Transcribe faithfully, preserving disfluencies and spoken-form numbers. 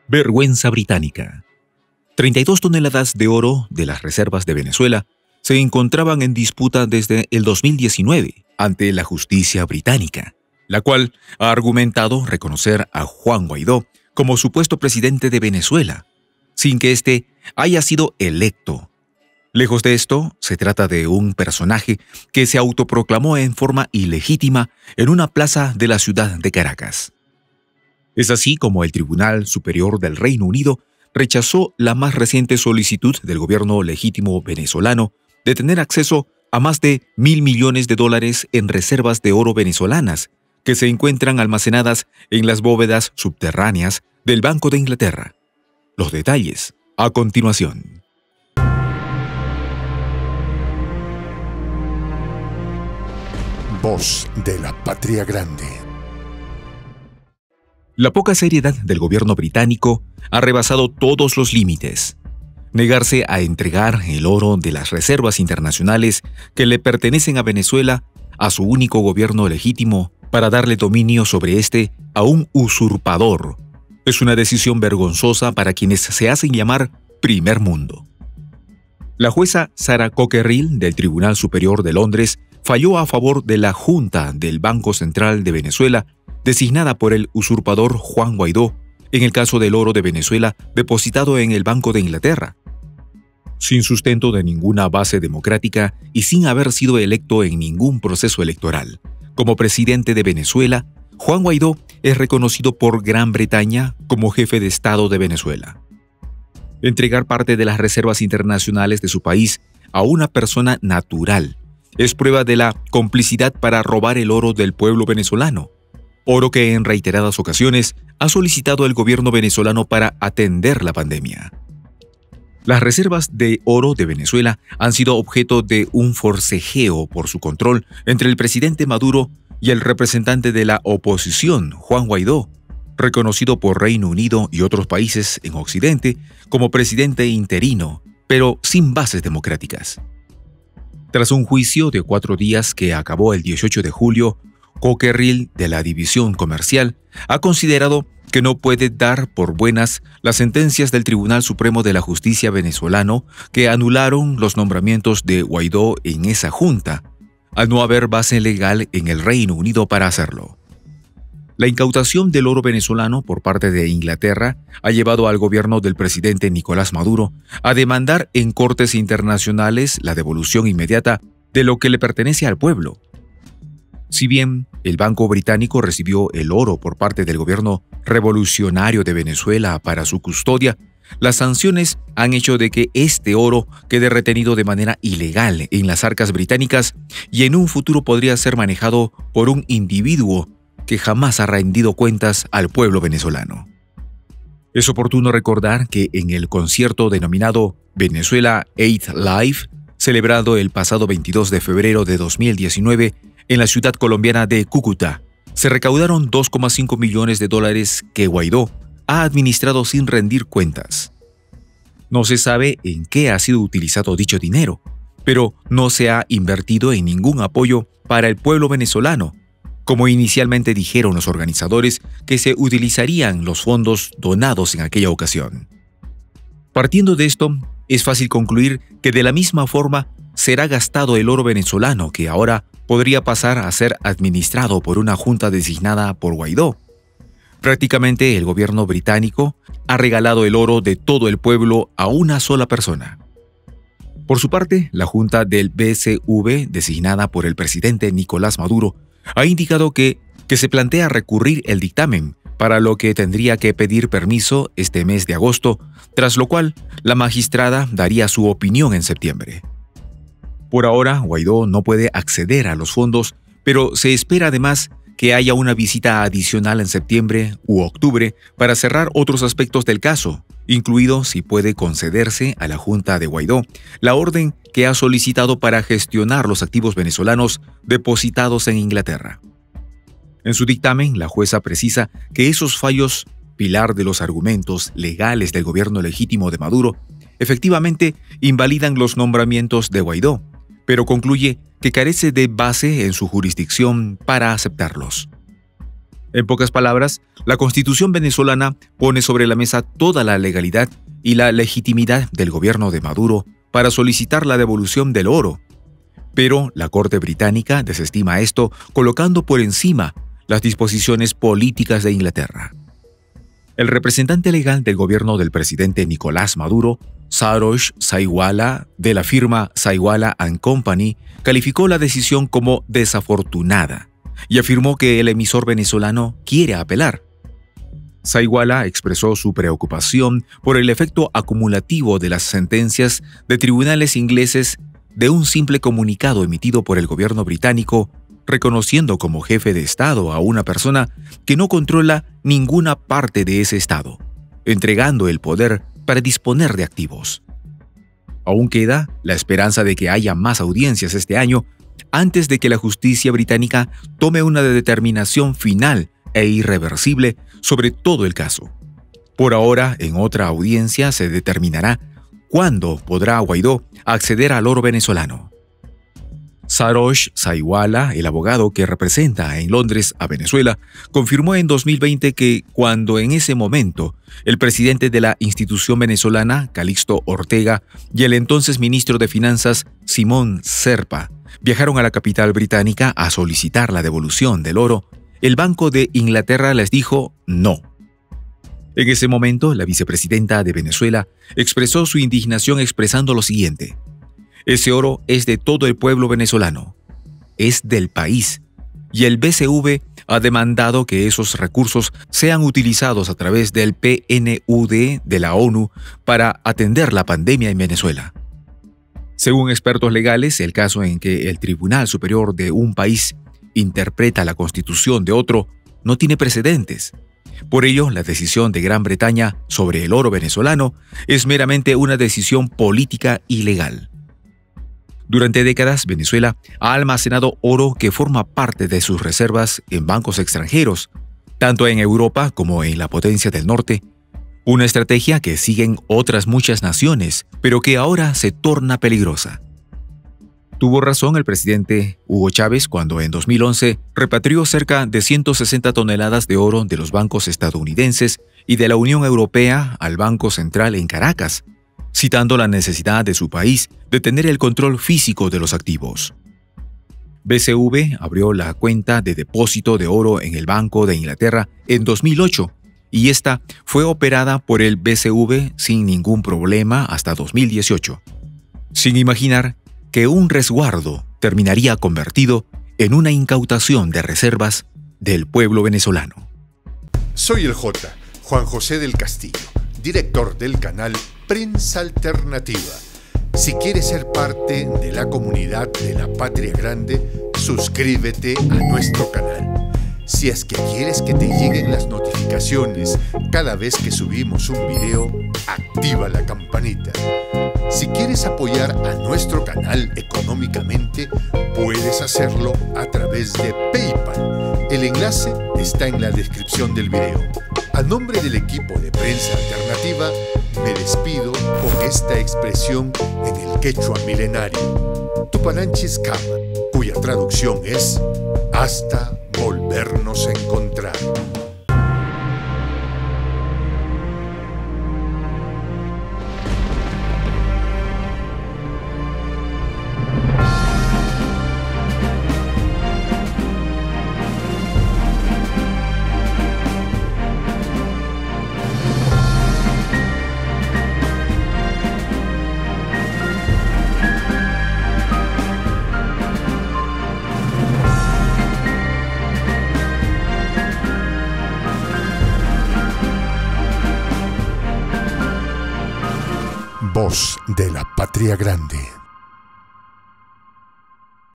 Vergüenza británica. treinta y dos toneladas de oro de las reservas de Venezuela se encontraban en disputa desde el dos mil diecinueve ante la justicia británica, la cual ha argumentado reconocer a Juan Guaidó como supuesto presidente de Venezuela, sin que éste haya sido electo. Lejos de esto, se trata de un personaje que se autoproclamó en forma ilegítima en una plaza de la ciudad de Caracas. Es así como el Tribunal Superior del Reino Unido rechazó la más reciente solicitud del gobierno legítimo venezolano de tener acceso a más de mil millones de dólares en reservas de oro venezolanas que se encuentran almacenadas en las bóvedas subterráneas del Banco de Inglaterra. Los detalles a continuación. Voz de la Patria Grande. La poca seriedad del gobierno británico ha rebasado todos los límites. Negarse a entregar el oro de las reservas internacionales que le pertenecen a Venezuela a su único gobierno legítimo para darle dominio sobre este a un usurpador es una decisión vergonzosa para quienes se hacen llamar primer mundo. La jueza Sarah Cockerill del Tribunal Superior de Londres falló a favor de la Junta del Banco Central de Venezuela, designada por el usurpador Juan Guaidó, en el caso del oro de Venezuela depositado en el Banco de Inglaterra. Sin sustento de ninguna base democrática y sin haber sido electo en ningún proceso electoral, como presidente de Venezuela, Juan Guaidó es reconocido por Gran Bretaña como jefe de Estado de Venezuela. Entregar parte de las reservas internacionales de su país a una persona natural es prueba de la complicidad para robar el oro del pueblo venezolano, oro que en reiteradas ocasiones ha solicitado el gobierno venezolano para atender la pandemia. Las reservas de oro de Venezuela han sido objeto de un forcejeo por su control entre el presidente Maduro y el representante de la oposición, Juan Guaidó, reconocido por Reino Unido y otros países en Occidente como presidente interino, pero sin bases democráticas. Tras un juicio de cuatro días que acabó el dieciocho de julio, Cockerill, de la División Comercial, ha considerado que no puede dar por buenas las sentencias del Tribunal Supremo de la Justicia venezolano que anularon los nombramientos de Guaidó en esa junta, al no haber base legal en el Reino Unido para hacerlo. La incautación del oro venezolano por parte de Inglaterra ha llevado al gobierno del presidente Nicolás Maduro a demandar en cortes internacionales la devolución inmediata de lo que le pertenece al pueblo. Si bien el Banco Británico recibió el oro por parte del gobierno revolucionario de Venezuela para su custodia, las sanciones han hecho de que este oro quede retenido de manera ilegal en las arcas británicas y en un futuro podría ser manejado por un individuo que jamás ha rendido cuentas al pueblo venezolano. Es oportuno recordar que en el concierto denominado Venezuela Eight Live, celebrado el pasado veintidós de febrero de dos mil diecinueve en la ciudad colombiana de Cúcuta, se recaudaron dos coma cinco millones de dólares que Guaidó ha administrado sin rendir cuentas. No se sabe en qué ha sido utilizado dicho dinero, pero no se ha invertido en ningún apoyo para el pueblo venezolano, como inicialmente dijeron los organizadores que se utilizarían los fondos donados en aquella ocasión. Partiendo de esto, es fácil concluir que de la misma forma será gastado el oro venezolano que ahora podría pasar a ser administrado por una junta designada por Guaidó. Prácticamente el gobierno británico ha regalado el oro de todo el pueblo a una sola persona. Por su parte, la junta del B C V, designada por el presidente Nicolás Maduro, ha indicado que, que se plantea recurrir el dictamen, para lo que tendría que pedir permiso este mes de agosto, tras lo cual la magistrada daría su opinión en septiembre. Por ahora, Guaidó no puede acceder a los fondos, pero se espera además que haya una visita adicional en septiembre u octubre para cerrar otros aspectos del caso, incluido si puede concederse a la Junta de Guaidó la orden que ha solicitado para gestionar los activos venezolanos depositados en Inglaterra. En su dictamen, la jueza precisa que esos fallos, pilar de los argumentos legales del gobierno legítimo de Maduro, efectivamente invalidan los nombramientos de Guaidó, pero concluye que carece de base en su jurisdicción para aceptarlos. En pocas palabras, la Constitución venezolana pone sobre la mesa toda la legalidad y la legitimidad del gobierno de Maduro para solicitar la devolución del oro. Pero la Corte británica desestima esto, colocando por encima las disposiciones políticas de Inglaterra. El representante legal del gobierno del presidente Nicolás Maduro, Sarosh Saiwala, de la firma Saiwala and Company, calificó la decisión como desafortunada y afirmó que el emisor venezolano quiere apelar. Saiwala expresó su preocupación por el efecto acumulativo de las sentencias de tribunales ingleses de un simple comunicado emitido por el gobierno británico, reconociendo como jefe de Estado a una persona que no controla ninguna parte de ese Estado, entregando el poder para disponer de activos. Aún queda la esperanza de que haya más audiencias este año antes de que la justicia británica tome una determinación final e irreversible sobre todo el caso. Por ahora, en otra audiencia se determinará cuándo podrá Guaidó acceder al oro venezolano. Sarosh Saiwala, el abogado que representa en Londres a Venezuela, confirmó en dos mil veinte que cuando en ese momento el presidente de la institución venezolana, Calixto Ortega, y el entonces ministro de Finanzas, Simón Serpa, viajaron a la capital británica a solicitar la devolución del oro, el Banco de Inglaterra les dijo no. En ese momento, la vicepresidenta de Venezuela expresó su indignación expresando lo siguiente: ese oro es de todo el pueblo venezolano, es del país, y el B C V ha demandado que esos recursos sean utilizados a través del P N U D de la ONU para atender la pandemia en Venezuela. Según expertos legales, el caso en que el Tribunal Superior de un país interpreta la Constitución de otro no tiene precedentes. Por ello, la decisión de Gran Bretaña sobre el oro venezolano es meramente una decisión política y legal. Durante décadas, Venezuela ha almacenado oro que forma parte de sus reservas en bancos extranjeros, tanto en Europa como en la potencia del norte, una estrategia que siguen otras muchas naciones, pero que ahora se torna peligrosa. Tuvo razón el presidente Hugo Chávez cuando en dos mil once repatrió cerca de ciento sesenta toneladas de oro de los bancos estadounidenses y de la Unión Europea al Banco Central en Caracas, citando la necesidad de su país de tener el control físico de los activos. B C V abrió la cuenta de depósito de oro en el Banco de Inglaterra en dos mil ocho y esta fue operada por el B C V sin ningún problema hasta dos mil dieciocho, sin imaginar que un resguardo terminaría convertido en una incautación de reservas del pueblo venezolano. Soy el J, Juan José del Castillo, director del canal Prensa Alternativa. Si quieres ser parte de la comunidad de la Patria Grande, suscríbete a nuestro canal. Si es que quieres que te lleguen las notificaciones cada vez que subimos un video, activa la campanita. Si quieres apoyar a nuestro canal económicamente, puedes hacerlo a través de PayPal. El enlace está en la descripción del video. A nombre del equipo de Prensa Alternativa, me despido con esta expresión en el quechua milenario, Tupananchis Kama, cuya traducción es hasta volvernos a encontrar. Voz de la Patria Grande.